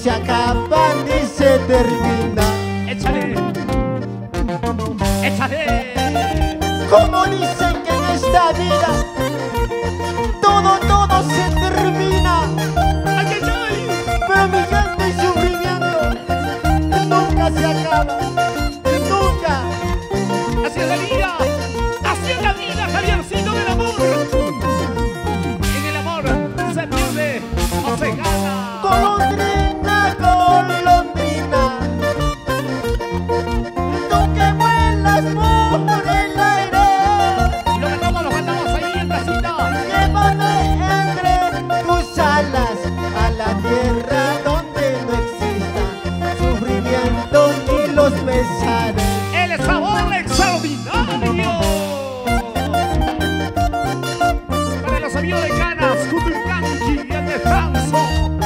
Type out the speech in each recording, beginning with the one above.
se acaba ni se termina. Échale. Échale. Como dicen que en esta vida todo se termina, Ay, ay, ay. pero mi llanto y sufrimiento nunca se acaba, nunca. Así es la vida. Así es la vida, Javiercito, del amor. En el amor se pierde o se gana. Golondrina, golondrina, tú que vuelas por el aire, Lo cantamos ahí en placita. llévame entre tus alas a la tierra donde no exista sufrimiento ni los pesares. El sabor extraordinario. Para los amigos de Canas, Cuturcanqui y el descanso.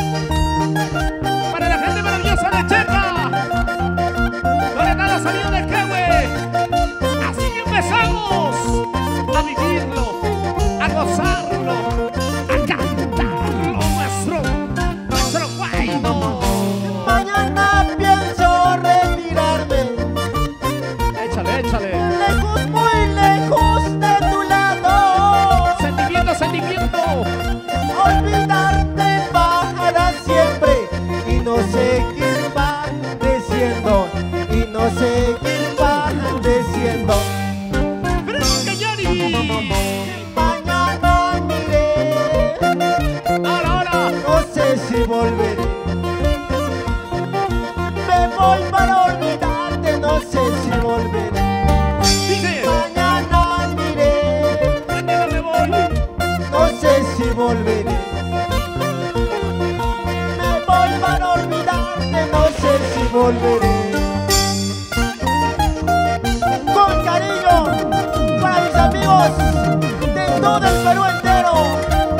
Para la gente maravillosa de Checa. Para todos los amigos de Quehue. Así empezamos a vivirlo, a gozarlo, a cantarlo nuestro guayno. Mañana pienso retirarme, Échale, échale. lejos, muy lejos de tu lado. Sentimiento, sentimiento. Olvidarte para siempre y no seguir padeciendo, y no seguir padeciendo. Brinca, Yari. Mañana miré, Ahora, ahora. no sé si volveré. Me voy para olvidarte, no sé si volveré. Dice, Mañana miré, mañana me voy. no sé si volveré. Me voy para olvidarte, no sé si volveré. Con cariño para mis amigos de todo el Perú entero.